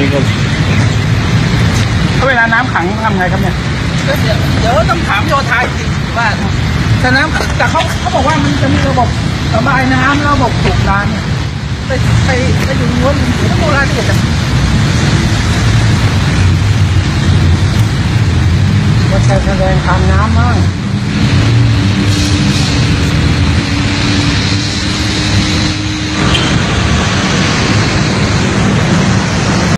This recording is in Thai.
นี้ก็เวลาน้ำขังทำไงครับเนี่ยก็เดี๋ยวต้องถามโยธาจริงว่าถ้าน้ำแต่เขาบอกว่ามันจะมีระบบระบายน้ำระบบสูบน้ำไปอยู่นู้นต้องดูรายละเอียดว่าใช้แสดงทางน้ำมั่ง